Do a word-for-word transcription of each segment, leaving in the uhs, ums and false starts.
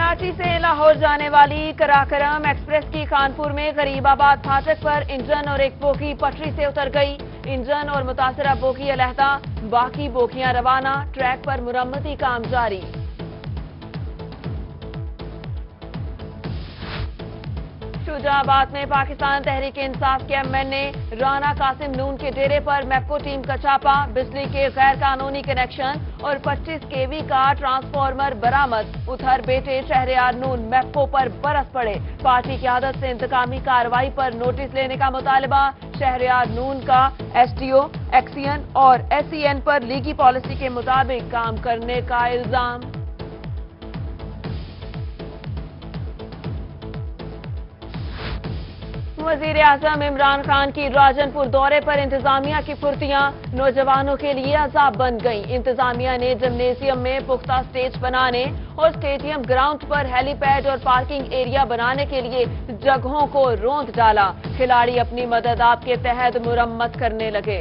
कराची से लाहौर जाने वाली कराकरम एक्सप्रेस की कानपुर में गरीबाबाद फाटक पर इंजन और एक बोगी पटरी से उतर गई। इंजन और मुतासरा बोगी अलहदा, बाकी बोगियां रवाना। ट्रैक पर मुरम्मती काम जारी। शुजाबाद में पाकिस्तान तहरीक इंसाफ के M N A Rana Qasim Noon के डेरे पर मैप्को टीम का छापा। बिजली के गैर कानूनी कनेक्शन और पच्चीस केवी का ट्रांसफार्मर बरामद। उधर बेटे शहरयार नून मैप्को पर बरस पड़े। पार्टी की आदत से इंतकामी कार्रवाई पर नोटिस लेने का मुतालबा। शहरयार नून का एस टी ओ, एक्सीएन और एस ई एन पर लीगी पॉलिसी के मुताबिक काम करने का इल्जाम। वजीर आजम इमरान खान की राजनपुर दौरे पर इंतजामिया की फुर्तियां नौजवानों के लिए अजाब बन गई। इंतजामिया ने जिम्नेजियम में पुख्ता स्टेज बनाने और स्टेडियम ग्राउंड पर हेलीपैड और पार्किंग एरिया बनाने के लिए जगहों को रोंद डाला। खिलाड़ी अपनी मदद आप के तहत मुरम्मत करने लगे।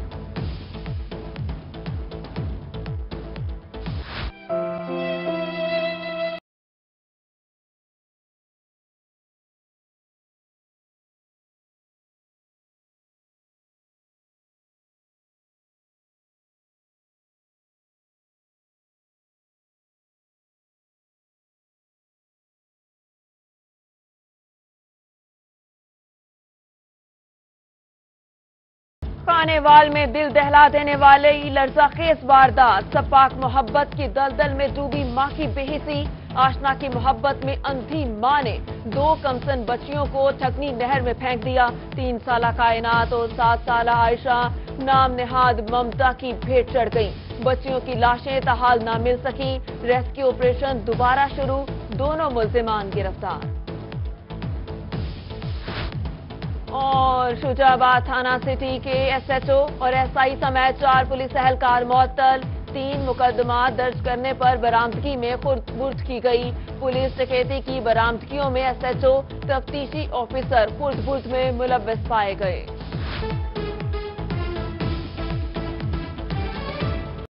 खानेवाल में दिल दहला देने वाले लर्ज़ाखेज वारदात। सपाक मोहब्बत की दलदल में डूबी मां की बेहिसी। आशना की मोहब्बत में अंधी मां ने दो कमसन बच्चियों को ठकनी नहर में फेंक दिया। तीन साला कायनात और सात साला आयशा नाम नेहाद ममता की भेंट चढ़ गई। बच्चियों की लाशें ताहाल ना मिल सकी। रेस्क्यू ऑपरेशन दोबारा शुरू। दोनों मुल्जिमान गिरफ्तार। और शुजाबाद थाना सिटी के एस एच ओ और एस आई समेत चार पुलिस एहलकार मुअत्तल। तीन मुकदमा दर्ज करने पर बरामदगी में खुर्द-बुर्द की गई। पुलिस डकैती की बरामदगियों में एस एच ओ तफ्तीशी ऑफिसर खुर्द-बुर्द में मुलव्वस पाए गए।